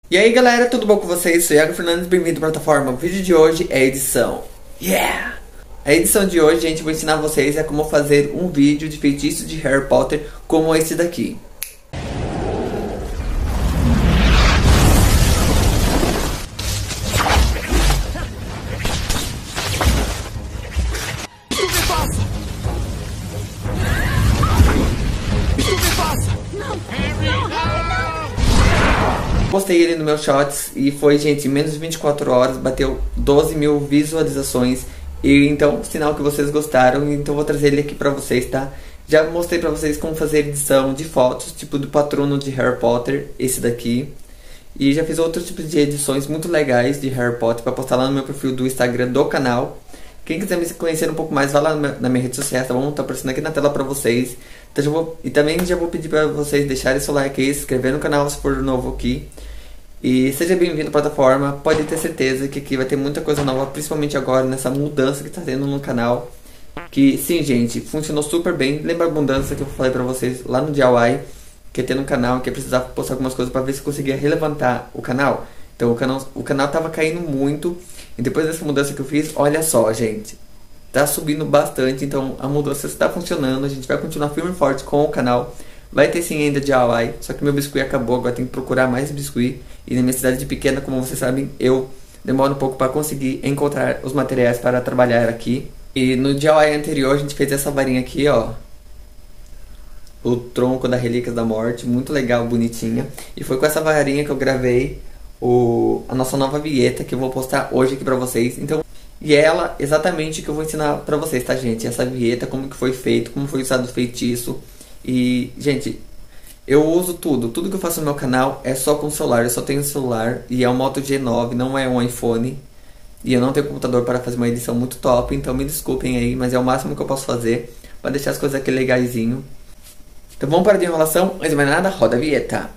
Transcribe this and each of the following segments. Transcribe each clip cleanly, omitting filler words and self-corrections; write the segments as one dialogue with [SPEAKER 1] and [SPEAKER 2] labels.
[SPEAKER 1] E aí galera, tudo bom com vocês? Sou Iago Fernandes, bem-vindo à plataforma. O vídeo de hoje é a edição. Yeah! A edição de hoje, gente, eu vou ensinar vocês a como fazer um vídeo de feitiço de Harry Potter como esse daqui. Postei ele no meu Shorts e foi, gente, em menos de 24 horas, bateu 12 mil visualizações. E então, sinal que vocês gostaram, então vou trazer ele aqui pra vocês, tá? Já mostrei pra vocês como fazer edição de fotos, tipo do patrono de Harry Potter, esse daqui. E já fiz outros tipos de edições muito legais de Harry Potter pra postar lá no meu perfil do Instagram do canal. Quem quiser me conhecer um pouco mais, vai lá na minha rede social, tá bom? Tá aparecendo aqui na tela pra vocês. Então, também já vou pedir pra vocês deixarem seu like aí, se inscrever no canal se for novo aqui. E seja bem-vindo à plataforma, pode ter certeza que aqui vai ter muita coisa nova, principalmente agora nessa mudança que tá tendo no canal. Que sim, gente, funcionou super bem. Lembra a abundância que eu falei pra vocês lá no DIY, que ia ter no canal, que ia precisar postar algumas coisas pra ver se conseguia relevantar o canal. Então o canal tava caindo muito. E depois dessa mudança que eu fiz, olha só, gente, tá subindo bastante. Então a mudança está funcionando, a gente vai continuar firme e forte com o canal. Vai ter sim ainda DIY, só que meu biscuit acabou, agora tem que procurar mais biscuit. E na minha cidade pequena, como vocês sabem, eu demoro um pouco para conseguir encontrar os materiais para trabalhar aqui. E no DIY anterior a gente fez essa varinha aqui, ó. O tronco da Relíquias da Morte, muito legal, bonitinha. E foi com essa varinha que eu gravei a nossa nova vinheta, que eu vou postar hoje aqui pra vocês. Então, e é ela exatamente que eu vou ensinar pra vocês, tá, gente? Essa vinheta, como que foi feito, como foi usado o feitiço. E, gente, eu uso tudo que eu faço no meu canal é só com celular. Eu só tenho celular e é um Moto G9, não é um iPhone. E eu não tenho computador para fazer uma edição muito top, então me desculpem aí, mas é o máximo que eu posso fazer para deixar as coisas aqui legaisinho. Então vamos parar de enrolação, mas mais nada, roda a vinheta.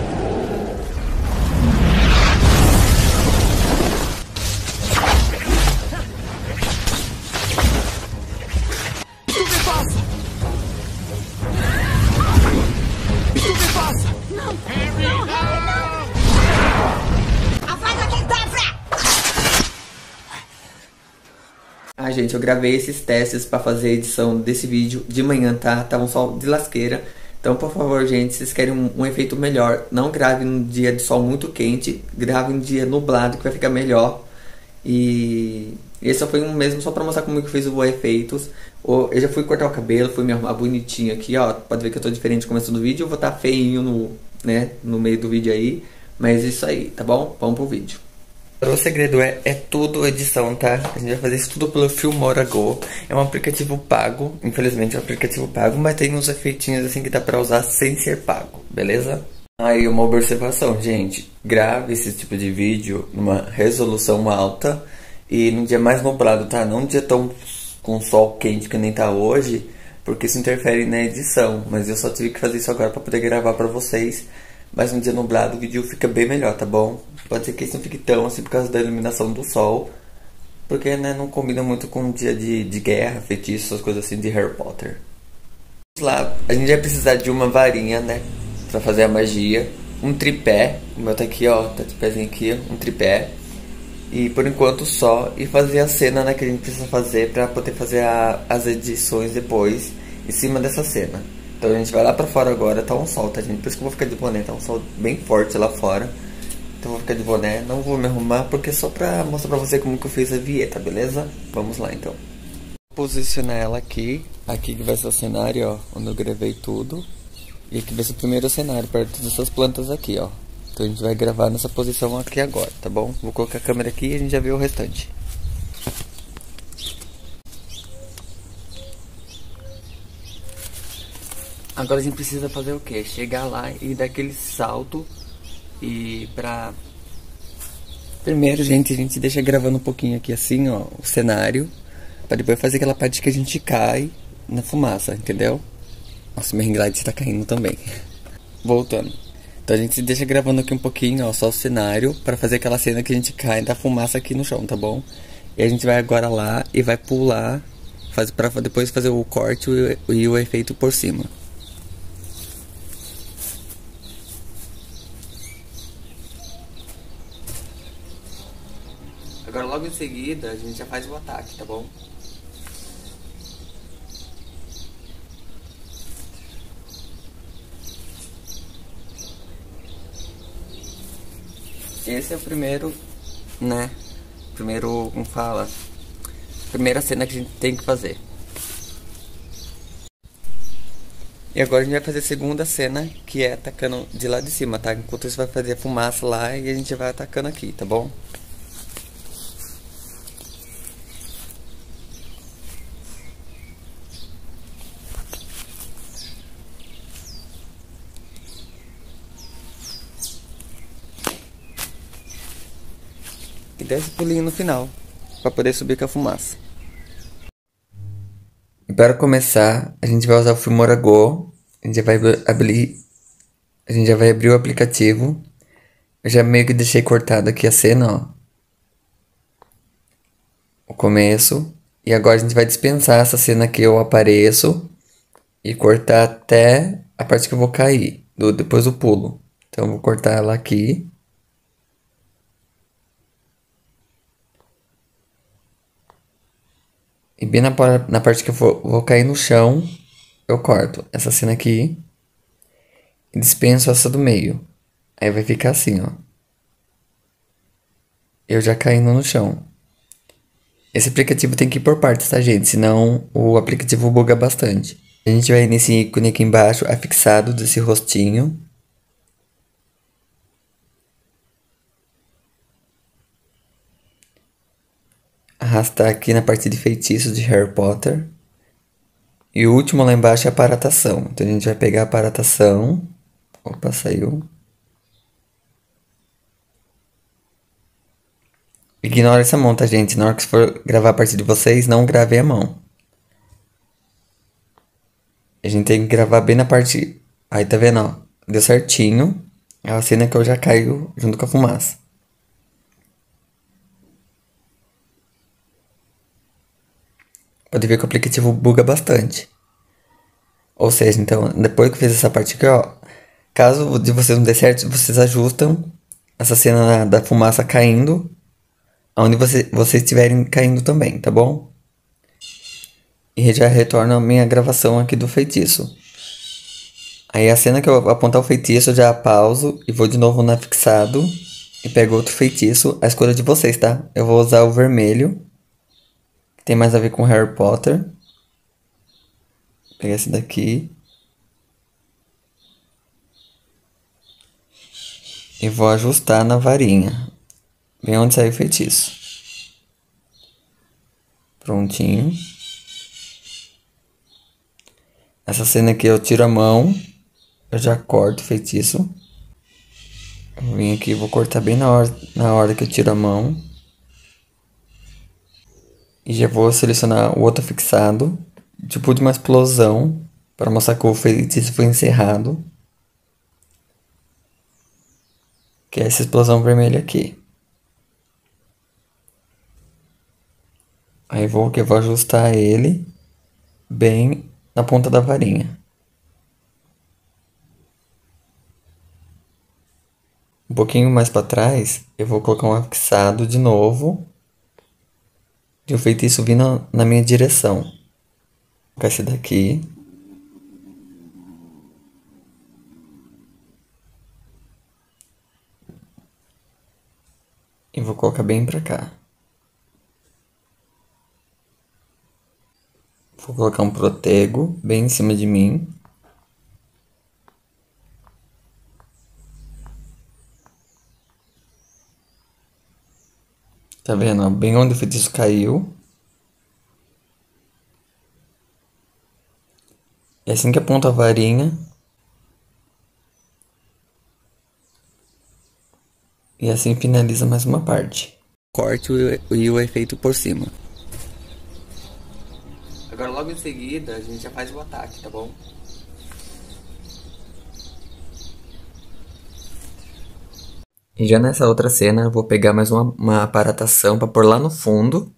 [SPEAKER 1] Ah, gente, eu gravei esses testes pra fazer a edição desse vídeo de manhã, tá? Tava um sol de lasqueira. Então, por favor, gente, se vocês querem um efeito melhor, não grave num dia de sol muito quente. Grave em dia nublado, que vai ficar melhor. E esse só foi um mesmo, só pra mostrar como que eu fiz os efeitos. Eu já fui cortar o cabelo, fui me arrumar bonitinho aqui, ó. Pode ver que eu tô diferente no começo do vídeo. Eu vou estar feinho no meio do vídeo aí. Mas isso aí, tá bom? Vamos pro vídeo. O segredo é tudo edição, tá? A gente vai fazer isso tudo pelo Filmora Go. É um aplicativo pago, infelizmente é um aplicativo pago, mas tem uns efeitinhos assim que dá pra usar sem ser pago, beleza? Aí uma observação, gente, grave esse tipo de vídeo numa resolução alta e num dia mais nublado, tá? Não num dia tão com sol quente que nem tá hoje, porque isso interfere na edição. Mas eu só tive que fazer isso agora pra poder gravar pra vocês. Mas num dia nublado o vídeo fica bem melhor, tá bom? Pode ser que isso não fique tão assim por causa da iluminação do sol, porque, né, não combina muito com um dia de guerra, feitiços, essas coisas assim de Harry Potter. Lá, a gente vai precisar de uma varinha, né, pra fazer a magia. Um tripé, o meu tá aqui, ó, tá de pezinho aqui, um tripé. E por enquanto só, e fazer a cena, né, que a gente precisa fazer pra poder fazer as edições depois em cima dessa cena. Então a gente vai lá pra fora agora, tá um sol, tá, gente? Por isso que eu vou ficar de boné, tá um sol bem forte lá fora. Então eu vou ficar de boné, não vou me arrumar, porque é só pra mostrar pra você como que eu fiz a vinheta, beleza? Vamos lá, então. Vou posicionar ela aqui que vai ser o cenário, ó, onde eu gravei tudo. E aqui vai ser o primeiro cenário, perto dessas plantas aqui, ó. Então a gente vai gravar nessa posição aqui agora, tá bom? Vou colocar a câmera aqui e a gente já vê o restante. Agora a gente precisa fazer o que? Chegar lá e dar aquele salto e pra... Primeiro, gente, a gente deixa gravando um pouquinho aqui assim, ó, o cenário, pra depois fazer aquela parte que a gente cai na fumaça, entendeu? Nossa, meu ring light tá caindo também. Voltando. Então a gente deixa gravando aqui um pouquinho, ó, só o cenário, pra fazer aquela cena que a gente cai da fumaça aqui no chão, tá bom? E a gente vai agora lá e vai pular, pra depois fazer o corte e o efeito por cima. Agora logo em seguida a gente já faz o ataque, tá bom? Esse é o primeiro, né? Primeiro, como fala? Primeira cena que a gente tem que fazer. E agora a gente vai fazer a segunda cena, que é atacando de lá de cima, tá? Enquanto isso vai fazer a fumaça lá e a gente vai atacando aqui, tá bom? E desce o pulinho no final, pra poder subir com a fumaça. E para começar, a gente vai usar o Filmora Go. A gente já vai abrir o aplicativo. Eu já meio que deixei cortado aqui a cena, ó. O começo. E agora a gente vai dispensar essa cena que eu apareço e cortar até a parte que eu vou cair, depois do pulo. Então eu vou cortar ela aqui. E bem na parte que eu vou cair no chão, eu corto essa cena aqui e dispenso essa do meio. Aí vai ficar assim, ó. Eu já caindo no chão. Esse aplicativo tem que ir por partes, tá, gente? Senão o aplicativo buga bastante. A gente vai nesse ícone aqui embaixo, afixado desse rostinho. Arrastar aqui na parte de feitiços de Harry Potter. E o último lá embaixo é a aparatação. Então a gente vai pegar a aparatação. Opa, saiu. Ignora essa mão, tá, gente? Na hora que for gravar a parte de vocês, não grave a mão. A gente tem que gravar bem na parte... Aí, tá vendo, ó? Deu certinho. É a cena que eu já caio junto com a fumaça. Pode ver que o aplicativo buga bastante. Ou seja, então, depois que eu fiz essa parte aqui, ó. Caso de vocês não dê certo, vocês ajustam essa cena da fumaça caindo onde vocês estiverem caindo também, tá bom? E já retorna a minha gravação aqui do feitiço. Aí a cena que eu apontar o feitiço, eu já pauso e vou de novo na fixado e pego outro feitiço, a escolha de vocês, tá? Eu vou usar o vermelho, que tem mais a ver com Harry Potter. Vou pegar esse daqui. E vou ajustar na varinha, bem onde saiu o feitiço. Prontinho. Essa cena aqui eu tiro a mão, eu já corto o feitiço. Eu vim aqui e vou cortar bem na hora que eu tiro a mão. E já vou selecionar o outro fixado, tipo de uma explosão, para mostrar que o feitiço foi encerrado. Que é essa explosão vermelha aqui. Aí eu vou ajustar ele bem na ponta da varinha. Um pouquinho mais para trás, eu vou colocar um afixado de novo. E o feitiço vindo na minha direção. Vou colocar esse daqui. E vou colocar bem pra cá. Vou colocar um protego bem em cima de mim. Tá vendo? Ó? Bem onde o feitiço caiu. E assim que aponta a varinha. E assim finaliza mais uma parte. Corte e o efeito por cima. Agora logo em seguida a gente já faz o ataque, tá bom? E já nessa outra cena eu vou pegar mais uma aparatação para pôr lá no fundo.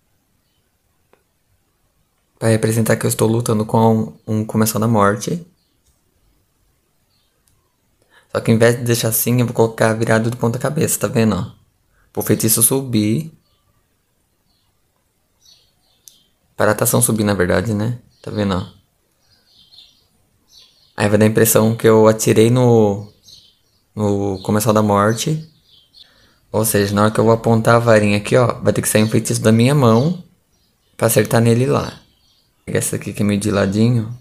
[SPEAKER 1] Para representar que eu estou lutando com um Comensal da Morte. Só que ao invés de deixar assim, eu vou colocar virado de ponta cabeça, tá vendo? Ó? Pro feitiço subir Paratação subir, na verdade, né? Tá vendo, ó? Aí vai dar a impressão que eu atirei no Comensal da Morte. Ou seja, na hora que eu vou apontar a varinha aqui, ó, vai ter que sair um feitiço da minha mão pra acertar nele lá. Essa aqui que é meio de ladinho.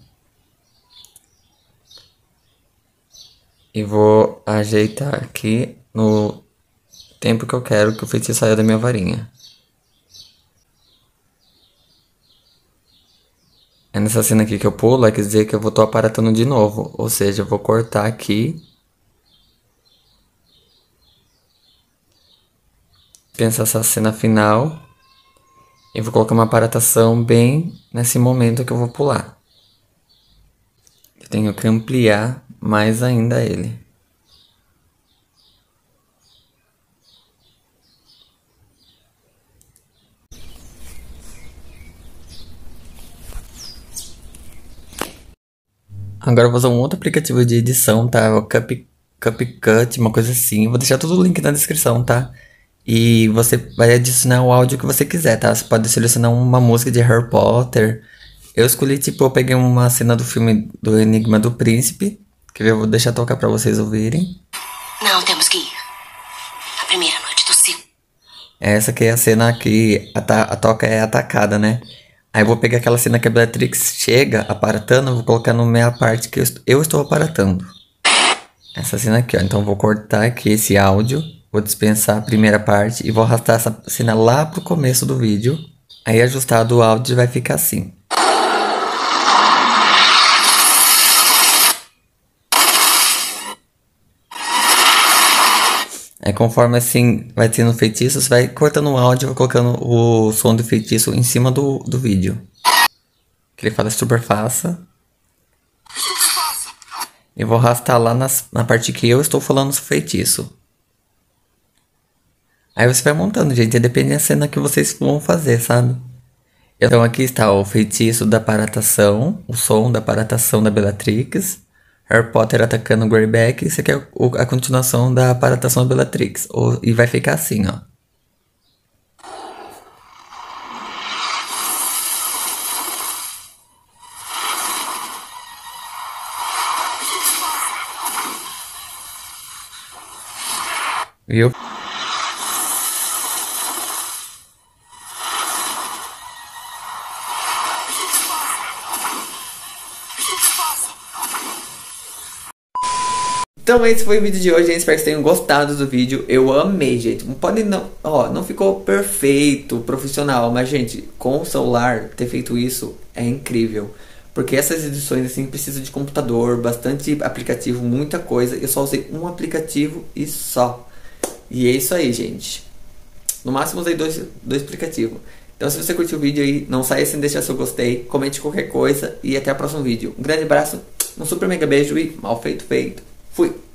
[SPEAKER 1] E vou ajeitar aqui no tempo que eu quero que o feitiço saia da minha varinha. É nessa cena aqui que eu pulo, quer dizer que eu vou estar aparatando de novo. Ou seja, eu vou cortar aqui. Pensa essa cena final. E vou colocar uma aparatação bem nesse momento que eu vou pular. Eu tenho que ampliar mais ainda ele. Agora eu vou usar um outro aplicativo de edição, tá? O CapCut, uma coisa assim. Vou deixar todo o link na descrição, tá? E você vai adicionar o áudio que você quiser, tá? Você pode selecionar uma música de Harry Potter. Eu escolhi, tipo, eu peguei uma cena do filme do Enigma do Príncipe. Que eu vou deixar tocar pra vocês ouvirem.
[SPEAKER 2] Não, temos que ir. A primeira noite do ciclo.
[SPEAKER 1] Essa aqui é a cena que a Toca é atacada, né? Aí eu vou pegar aquela cena que a Bellatrix chega aparatando, vou colocar na minha parte que eu estou aparatando. Essa cena aqui, ó. Então eu vou cortar aqui esse áudio, vou dispensar a primeira parte e vou arrastar essa cena lá pro começo do vídeo. Aí ajustado o áudio vai ficar assim. Aí conforme assim vai tendo feitiço, você vai cortando o áudio e vai colocando o som do feitiço em cima do vídeo. Que ele fala super faça. E vou arrastar lá na parte que eu estou falando o feitiço. Aí você vai montando, gente, depende da cena que vocês vão fazer, sabe? Então aqui está o feitiço da aparatação, o som da aparatação da Bellatrix. Harry Potter atacando o Greyback. Isso aqui é a continuação da aparatação da Bellatrix. E vai ficar assim, ó. Viu? Então esse foi o vídeo de hoje, gente. Espero que vocês tenham gostado do vídeo. Eu amei, gente. Pode não, ó, não ficou perfeito, profissional, mas gente, com o celular ter feito isso é incrível. Porque essas edições assim precisam de computador, bastante aplicativo, muita coisa. Eu só usei um aplicativo e só. E é isso aí, gente. No máximo usei dois aplicativos. Então se você curtiu o vídeo aí, não saia sem deixar seu gostei, comente qualquer coisa e até o próximo vídeo. Um grande abraço, um super mega beijo e mal feito feito. Fui!